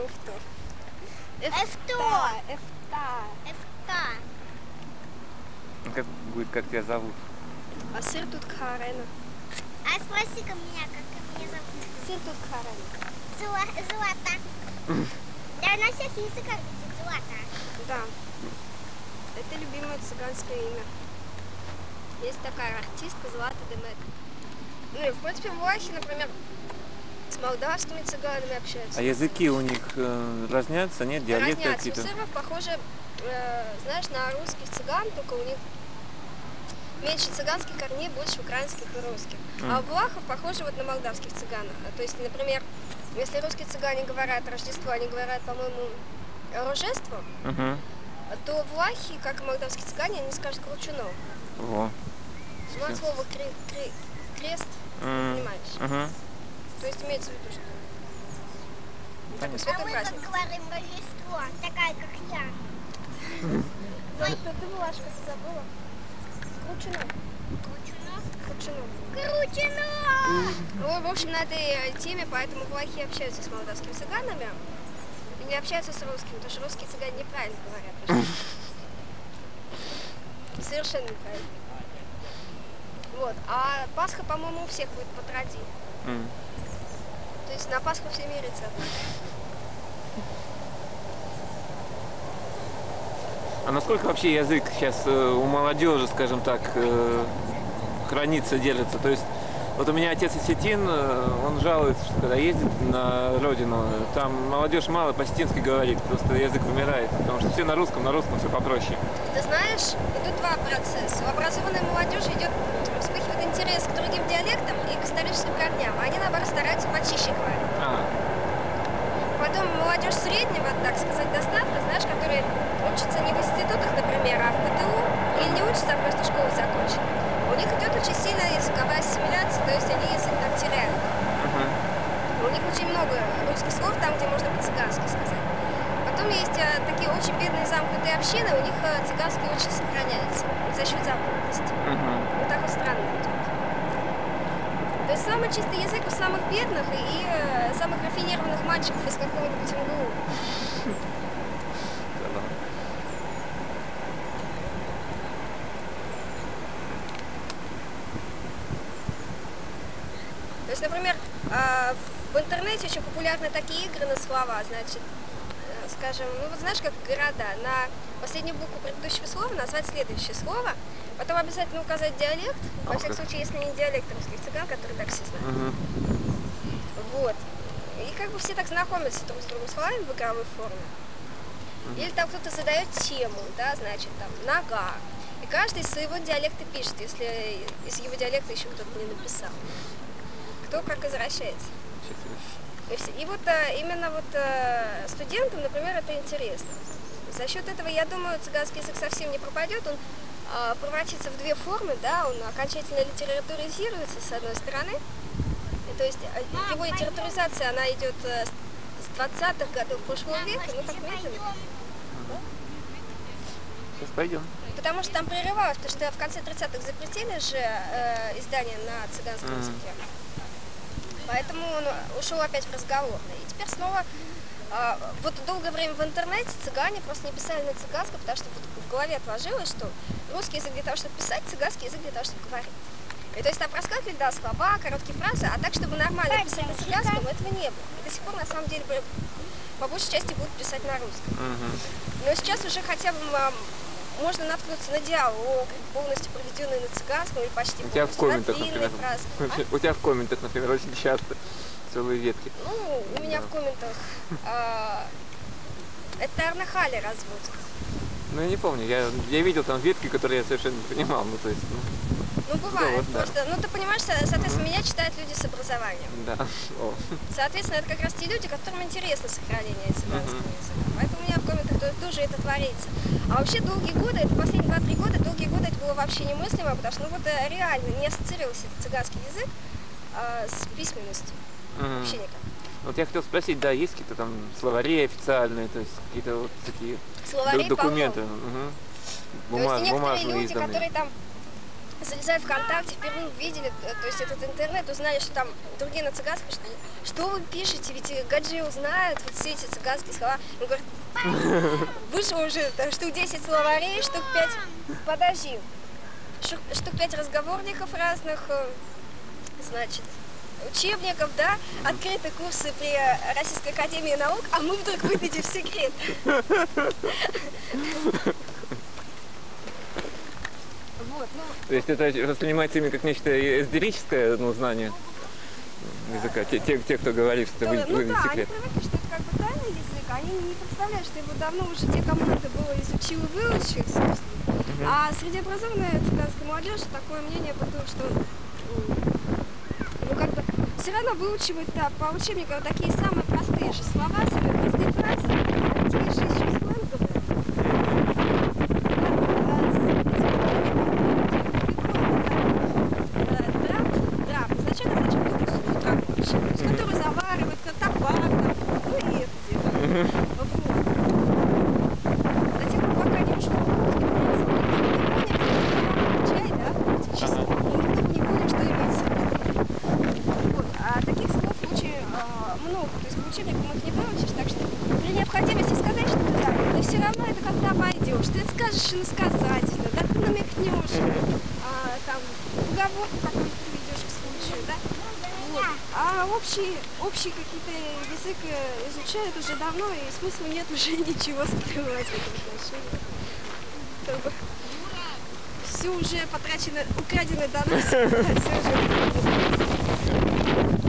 Эфтор. Эфтор. Эфтар. Эфтар. Как будет, как тебя зовут? А сыр тут Кхарена. А спроси-ка меня, как меня зовут. Сыр тут Кхарена. Злата. Да, на всех языках будет Злата. Да. Это любимое цыганское имя. Есть такая артистка Злата Демек. Ну и, в принципе, влахи, например, с молдавскими цыганами общаются. А языки у них разнятся, нет? Диалекты Разнятся. какие-то? У сыров похоже, знаешь, на русских цыган, только у них меньше цыганских корней, больше украинских и русских. А у влахов похоже вот на молдавских цыганах. То есть, например, если русские цыгане говорят Рождество, они говорят, по-моему, Рождество, то влахи, как и молдавские цыгане, они скажут кручуно. Во. Ну, от слова крест, понимаешь? То есть имеется в виду, что такой А святой мы праздник. как говорим Рождество, такая, как я. Ты влашка, ты забыла? Кручуно. Кручуно. Кручено! В общем, на этой теме, поэтому влахи общаются с молдавскими цыганами и не общаются с русскими, потому что русские цыгане неправильно говорят. Совершенно неправильно. Вот. А Пасха, по-моему, у всех будет по традиции. То есть на Пасху все мирятся. А насколько вообще язык сейчас у молодежи, скажем так, хранится, держится? То есть вот у меня отец осетин, он жалуется, что когда ездит на родину, там молодежь мало по-осетински говорит, просто язык умирает, потому что все на русском все попроще. Ты знаешь, идут два процесса. У образованной молодежи вспыхивает интерес к другим диалектам и к историческим корням, а они, наоборот, стараются почище говорить. Потом молодежь среднего, так сказать, достатка, знаешь, которые учатся не в институтах, например, а в ПТУ, или не учатся, а просто школу закончат. У них идет очень сильная языковая ассимиляция, то есть они язык так теряют. У них очень много русских слов там, где можно по-цыгански сказать. Потом есть такие очень бедные замкнутые общины, у них цыганский очень сохраняется за счет замкнутости. Вот так вот странно идет. То есть самый чистый язык у самых бедных и самых рафинированных мальчиков из какого-нибудь МГУ. То есть, например, в интернете очень популярны такие игры на слова, значит, скажем, ну вот знаешь, как города, на последнюю букву предыдущего слова назвать следующее слово, потом обязательно указать диалект, во всяком случае, если не диалект русских цыган, который так все знают. Вот. И как бы все так знакомятся друг с другом словами в игровой форме. Или там кто-то задает тему, да, значит, там, нога. И каждый из своего диалекта пишет, если из его диалекта еще кто-то не написал. Кто как возвращается. И вот именно вот студентам, например, это интересно. За счет этого, я думаю, цыганский язык совсем не пропадет, он превратится в две формы, да, он окончательно литературизируется с одной стороны, и, то есть его литературизация, она идет с 20-х годов прошлого века, ну так медленно. Сейчас пойдем. Потому что там прерывалось, потому что в конце 30-х запретили же издание на цыганском языке. Поэтому он ушел опять в разговорный. И теперь снова, вот долгое время в интернете цыгане просто не писали на цыганском, потому что вот в голове отложилось, что русский язык для того, чтобы писать, цыганский язык для того, чтобы говорить. И то есть там проскакивали, да, слова, короткие фразы, а так, чтобы нормально писать на цыганском, этого не было. И до сих пор, на самом деле, по большей части будут писать на русском. Но сейчас уже хотя бы можно наткнуться на диалог, полностью проведенный на цыганском или почти полностью на длинные фразы. У тебя в комментах, например, очень часто целые ветки. Ну, у меня в комментах это Арнахали разводят. Ну, я не помню, я видел там ветки, которые я совершенно не понимал, ну, то есть... Ну, бывает, вот, просто, да. ну, ты понимаешь, соответственно, меня читают люди с образованием. Да. Соответственно, это как раз те люди, которым интересно сохранение цыганского языка. Поэтому у меня в комментах тоже это творится. А вообще долгие годы, это последние 2-3 года, долгие годы это было вообще немыслимо, потому что, ну, вот реально не ассоциировался этот цыганский язык с письменностью. Вообще никак. Вот я хотел спросить, да, есть какие-то там словари официальные, то есть какие-то вот такие словари документы? То есть некоторые люди, изданы. которые там залезали в ВКонтакте, впервые увидели, то есть этот интернет, узнали, что там другие на цыганском, что вы пишете, ведь гаджи узнают вот все эти цыганские слова. Он говорит, вышло уже штук 10 словарей, штук 5, подожди, штук 5 разговорников разных, значит, учебников, да, открыты курсы при Российской академии наук, а мы вдруг выдадим в секрет. Вот, ну, То есть это воспринимается именно как нечто эзотерическое, ну, знание языка, те, кто говорит, что это ну выйдет да, секрет. они привыкли, что это как бы тайный язык, они не представляют, что его давно уже те, кому надо было, изучил и выучил, собственно. А среди образованной цыганской молодежи такое мнение было, что ну как бы все равно выучивают по учебникам такие самые простые же слова, самые простые фразы, те же еще сленговые. Драп означает какую-то сухую траву вообще, то есть, которую заваривают, как табак, там, ну и это дело. Вот. До тех пор, пока не ушло чай, да, фактически, никто бы не понял, что имеется в виду. Вот. А таких слов очень много, то есть в учебниках их не выучишь, так что при необходимости сказать что-то так, ты все равно это как-то обойдешь, ты это скажешь иносказательно, да, ты намекнешь, там, поговорку какую-то приведешь к случаю, да. Вот. А общий какие-то язык изучают уже давно, и смысла нет уже ничего скрывать в этом отношении. Как бы все уже потрачено, украдено до нас, все уже.